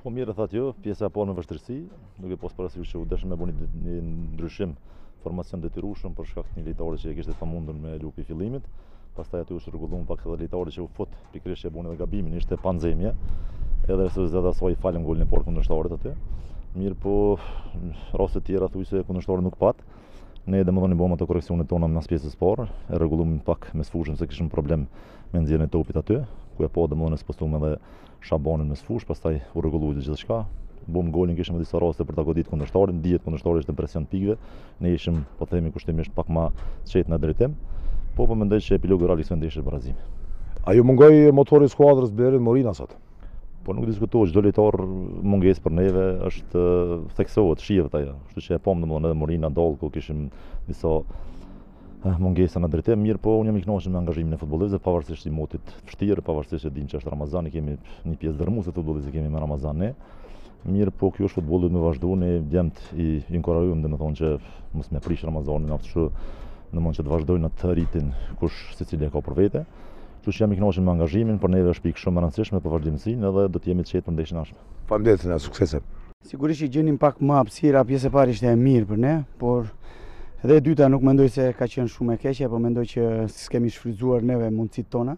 Po mirë thatë jo, pjesa e parë me vështirësi, duke pas parasysh që u deshëm me bëni një ndryshim formacion detyrueshëm për shkak të një lojtari që e kishte pamundur me lupi fillimit. Pastaj aty u rregulluan pak edhe lojtari që u fut pikërisht e buni edhe gabimin, ishte pa nxemje. Edhe rezultati asaj falem golin e parë kundërshtarit aty. Mirë po raste të tjera thuajse kundërshtari nuk pat. Ne domethënë bëmë ato korreksionet tona në pjesën e parë, e rregulluam pak me sfushën se kishim problem me nxjerrjen e topit aty, ku e po domethënë spostuam edhe Shabanin me sfush, pastaj u rregulloi gjithçka. Bëm golin, kishim disa raste për ta goditur kundërshtarin, dihet kundërshtari ishte në presion pikëve. Ne ishim, po themi kushtimisht pak më çet në drejtim. Po mendoj që epilogu realisht ndeshje barazimi. A ju mungoi motori i skuadrës Berin Morina sot? Po nuk diskutohet, çdo lojtar mungesë për neve është theksohet, shihet ajo. Kështu që e pam domethënë edhe Morina dall ku kishim disa mungesa në drejtim, mirë po unë jam i kënaqur me angazhimin e futbollistëve, pavarësisht i motit vështirë, pavarësisht e dim që është Ramazan, kemi një pjesë dërmuese të futbollit kemi me Ramazan ne. Mirë po kjo është futbolli me vazhdu, ne djemt i inkurajojmë domethënë që mos me prish Ramazanin, aftë domethënë që të vazhdojnë atë ritin kush secili ka për vete. Kështu që jam i kënaqur me angazhimin, për neve është pikë shumë e rëndësishme për vazhdimsinë edhe do të jemi të qetë për ndeshjen e ardhshme. Faleminderit, suksese. Sigurisht që gjenim pak më hapësira, pjesa e parë ishte e mirë për ne, por edhe e dyta nuk mendoj se ka qenë shumë e keqe, por mendoj që s'kemi shfrytzuar neve mundësitë tona.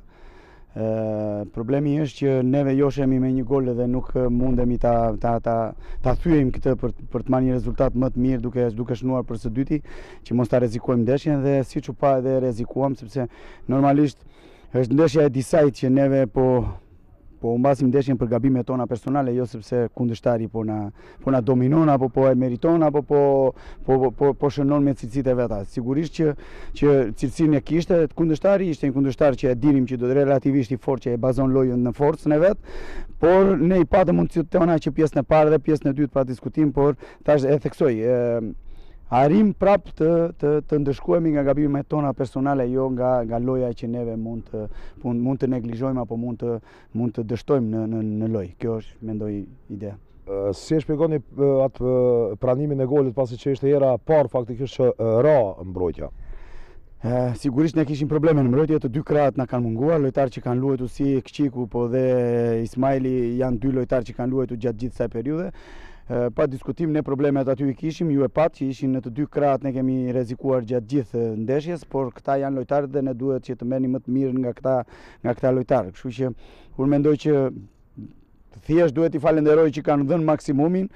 Problemi është që neve joshemi me një gol dhe nuk mundemi ta thyejmë këtë për të marrë një rezultat më të mirë duke shënuar për së dyti, që mos ta rrezikojmë ndeshjen dhe siç u pa edhe rrezikuam sepse normalisht është ndeshja e disajt që neve po humbasim ndeshjen për gabimet tona personale, jo sepse kundërshtari po na dominon apo po e meriton apo po shënon me cilësitë e veta. Sigurisht që cilësinë e kishte kundërshtari, ishte një kundërshtar që e dinim që do të relativisht i fortë, që e bazon lojën në forcën e vet, por ne i patëm mundësitë tona që pjesën e parë dhe pjesën e dytë pa diskutim, por tash e theksoj. Arrim prap të ndëshkohemi nga gabimet tona personale, jo nga loja që neve mund të neglizhojmë apo mund të dështojmë në lojë. Kjo është, mendoj, ideja. Si e shpjegoni atë pranimin e golit pasi që ishte hera parë faktikisht që ra mbrojtja? Sigurisht ne kishim probleme në mbrojtje, të dy krahët na kanë munguar, lojtarë që kanë luajtur si Kqiku po dhe Ismaili janë dy lojtarë që kanë luajtur gjatë gjithë kësaj periudhe. Pa diskutim ne problemet aty i kishim, ju e pat që ishin në të dy krahët, ne kemi rrezikuar gjatë gjithë ndeshjes, por këta janë lojtarët dhe ne duhet që të merrni më të mirë nga këta lojtarë. Kështu që unë mendoj që thjesht duhet i falenderoj që kanë dhënë maksimumin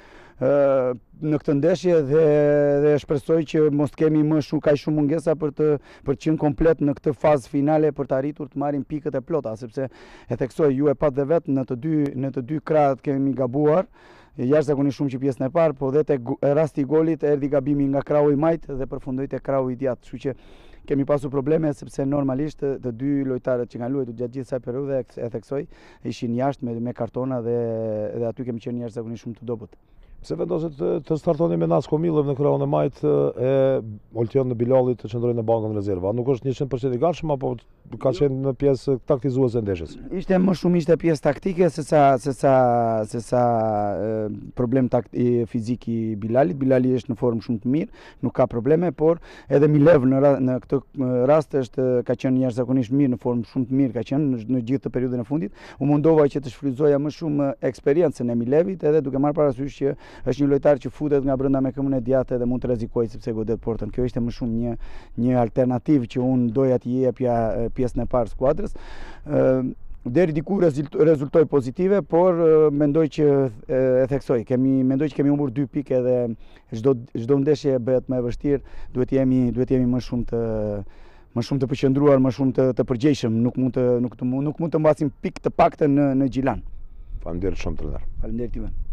në këtë ndeshje dhe shpresoj që mos kemi më kaq shumë mungesa për të qenë komplet në këtë fazë finale për të arritur të marrim pikët e plota, sepse e theksoj, ju e pat dhe vetë në të dy krahët kemi gabuar. Jashtëzakonisht shumë që pjesën e parë, po dhe te rasti i golit erdhi gabimi nga krahu i majt dhe përfundoi te krahu i djathtë. Kështu që kemi pasur probleme sepse normalisht të dy lojtarët që kanë luajtur gjatë gjithë kësaj periudhe, e theksoj, ishin jashtë me kartona dhe aty kemi qenë jashtëzakonisht shumë të dobët. Pse vendoset të startoni me Nasko Millov në krahun e majt e Oltion në Bilallit të qëndrojnë në bankën rezerva? Nuk është 100% i gatshëm apo ka qenë në pjesë taktizuese e ndeshjes? Ishte më shumë pjesë taktike se sa problem fizik i Bilalit. Bilali është në formë shumë të mirë, nuk ka probleme, por edhe Milev në këtë rast ka qenë jashtëzakonisht mirë, në formë shumë të mirë ka qenë në gjithë të periudhën e fundit. U mundova që të shfrytëzoja më shumë eksperiencën e Milevit, edhe duke marrë parasysh që është një lojtar që futet nga brenda me këmbën e djathtë dhe mund të rrezikojë sepse godet portën. Kjo ishte më shumë një alternativë që unë doja t'i jepja pjesën e parë skuadrës. Deri diku rezultoi pozitive, por mendoj që e theksoj. Mendoj që kemi humbur 2 pikë dhe çdo ndeshje bëhet më e vështirë, duhet jemi më shumë të përqendruar, më shumë të përgjegjshëm, nuk mund të mbasim pikë të paktën në Gjilan. Faleminderit shumë trajner. Faleminderit juve.